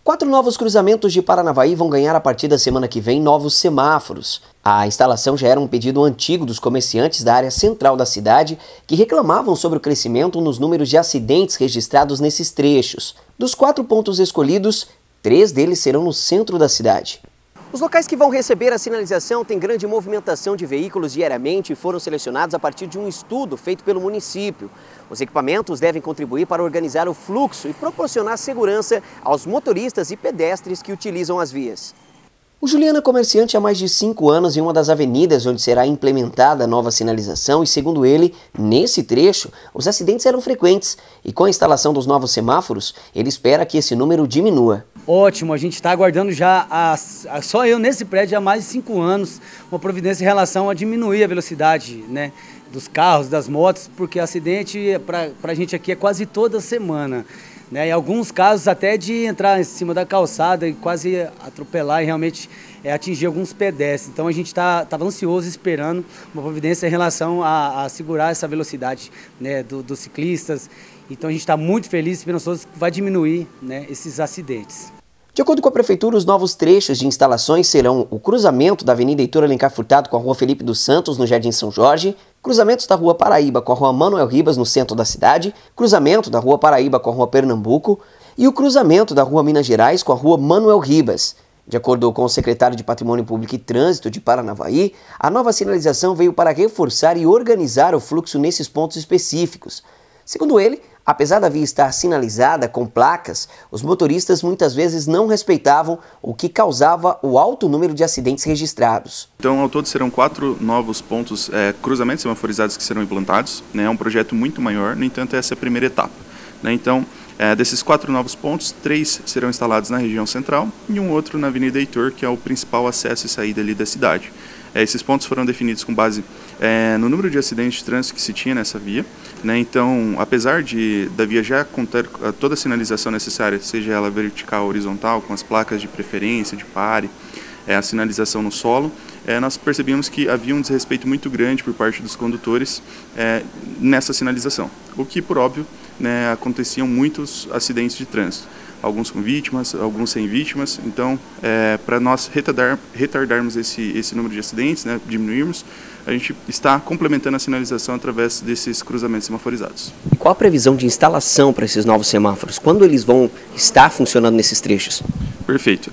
4 novos cruzamentos de Paranavaí vão ganhar a partir da semana que vem novos semáforos. A instalação já era um pedido antigo dos comerciantes da área central da cidade que reclamavam sobre o crescimento nos números de acidentes registrados nesses trechos. Dos 4 pontos escolhidos, 3 deles serão no centro da cidade. Os locais que vão receber a sinalização têm grande movimentação de veículos diariamente e foram selecionados a partir de um estudo feito pelo município. Os equipamentos devem contribuir para organizar o fluxo e proporcionar segurança aos motoristas e pedestres que utilizam as vias. O Juliano é comerciante há mais de 5 anos em uma das avenidas onde será implementada a nova sinalização e, segundo ele, nesse trecho, os acidentes eram frequentes e com a instalação dos novos semáforos, ele espera que esse número diminua. Ótimo, a gente está aguardando já, só eu nesse prédio há mais de 5 anos, uma providência em relação a diminuir a velocidade, né, dos carros, das motos, porque acidente para a gente aqui é quase toda semana. Né, em alguns casos até de entrar em cima da calçada e quase atropelar e realmente atingir alguns pedestres. Então a gente estava ansioso esperando uma providência em relação a segurar essa velocidade, né, dos ciclistas. Então a gente está muito feliz e esperançoso que vai diminuir, né, esses acidentes. De acordo com a Prefeitura, os novos trechos de instalações serão o cruzamento da Avenida Heitor Alencar Furtado com a Rua Felipe dos Santos, no Jardim São Jorge, cruzamentos da Rua Paraíba com a Rua Manuel Ribas, no centro da cidade, cruzamento da Rua Paraíba com a Rua Pernambuco e o cruzamento da Rua Minas Gerais com a Rua Manuel Ribas. De acordo com o secretário de Patrimônio Público e Trânsito de Paranavaí, a nova sinalização veio para reforçar e organizar o fluxo nesses pontos específicos. Segundo ele, apesar da via estar sinalizada com placas, os motoristas muitas vezes não respeitavam, o que causava o alto número de acidentes registrados. Então, ao todo, serão 4 novos pontos, cruzamentos semaforizados que serão implantados. Né? É um projeto muito maior, no entanto, essa é a primeira etapa. Né? Então, desses 4 novos pontos, 3 serão instalados na região central e um outro na Avenida Heitor, que é o principal acesso e saída ali da cidade. Esses pontos foram definidos com base no número de acidentes de trânsito que se tinha nessa via. Né? Então, apesar da via já conter toda a sinalização necessária, seja ela vertical ou horizontal, com as placas de preferência, de pare, a sinalização no solo, nós percebemos que havia um desrespeito muito grande por parte dos condutores nessa sinalização, o que, por óbvio, né, aconteciam muitos acidentes de trânsito. Alguns com vítimas, alguns sem vítimas. Então, para nós retardarmos esse número de acidentes, né, diminuirmos, a gente está complementando a sinalização através desses cruzamentos semaforizados. E qual a previsão de instalação para esses novos semáforos? Quando eles vão estar funcionando nesses trechos? Perfeito.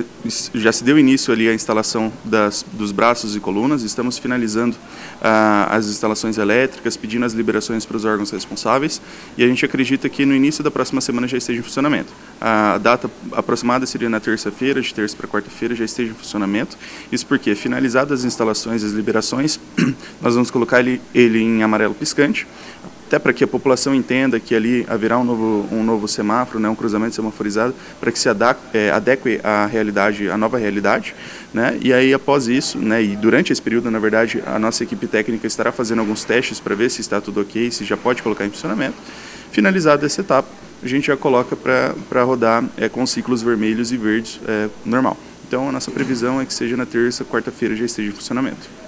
Já se deu início ali a instalação dos braços e colunas, estamos finalizando as instalações elétricas, pedindo as liberações para os órgãos responsáveis e a gente acredita que no início da próxima semana já esteja em funcionamento. A data aproximada seria na terça-feira, de terça para quarta-feira já esteja em funcionamento. Isso porque, finalizadas as instalações e as liberações, nós vamos colocar ele em amarelo piscante, até para que a população entenda que ali haverá um novo semáforo, né, um cruzamento semaforizado, para que se adeque à realidade, à nova realidade. Né, e aí, após isso, né, e durante esse período, na verdade, a nossa equipe técnica estará fazendo alguns testes para ver se está tudo ok, se já pode colocar em funcionamento. Finalizada essa etapa, a gente já coloca para rodar com ciclos vermelhos e verdes normal. Então, a nossa previsão é que seja na terça, quarta-feira já esteja em funcionamento.